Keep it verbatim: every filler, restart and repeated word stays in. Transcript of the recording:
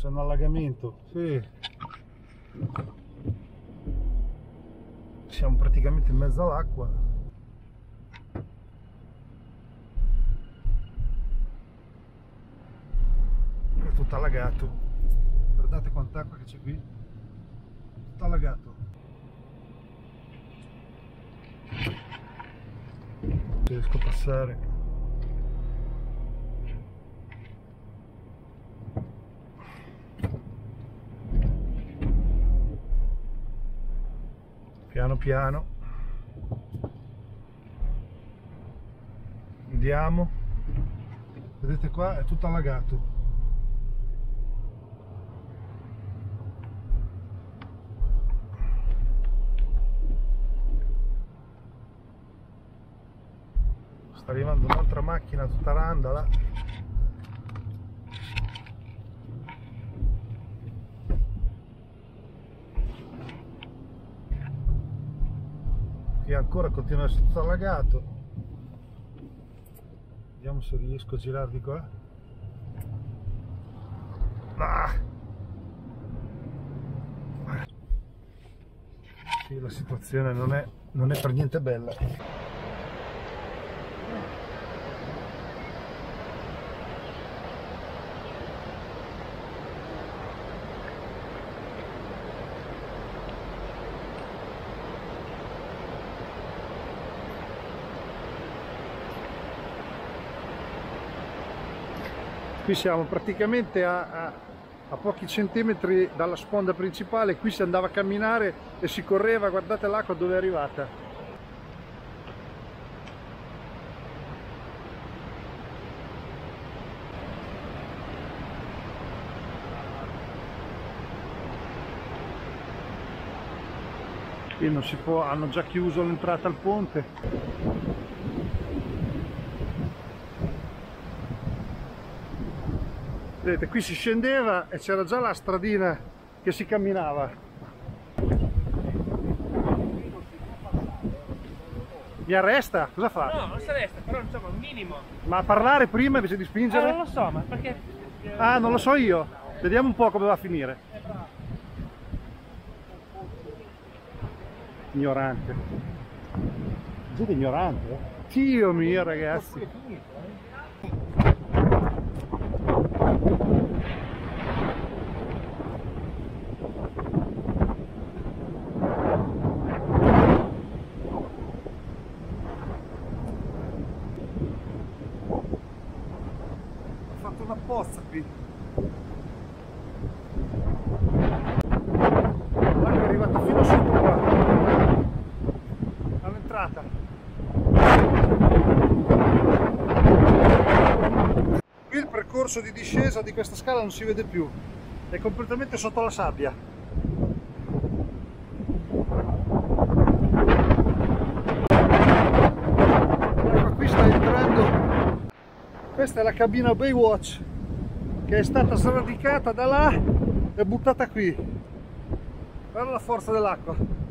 c'è un allagamento, sì. Siamo praticamente in mezzo all'acqua. È tutto allagato. Guardate quanta acqua che c'è qui. Tutto allagato. Non riesco a passare. Piano piano andiamo, vedete qua è tutto allagato. Sta arrivando un'altra macchina tutta randala. Qui ancora continua a essere tutto allagato. Vediamo se riesco a girare di qua. Ah! Sì, la situazione non è, non è per niente bella. Qui siamo praticamente a, a, a pochi centimetri dalla sponda principale. Qui si andava a camminare e si correva, guardate l'acqua dove è arrivata. Qui non si può, hanno già chiuso l'entrata al ponte. Vedete, qui si scendeva e c'era già la stradina che si camminava. Mi arresta? Cosa fa? No, non si arresta, però insomma un minimo. Ma a parlare prima invece di spingere? Ah, non lo so, ma perché... Ah, non lo so io. Vediamo un po' come va a finire. Ignorante. Siete ignorante? Dio mio, ragazzi. Una pozza qui. L'acqua è arrivata fino sotto qua all'entrata. Qui il percorso di discesa di questa scala non si vede più, è completamente sotto la sabbia. Ecco, qui sta entrando. Questa è la cabina Baywatch che è stata sradicata da là e buttata qui. Guarda la forza dell'acqua.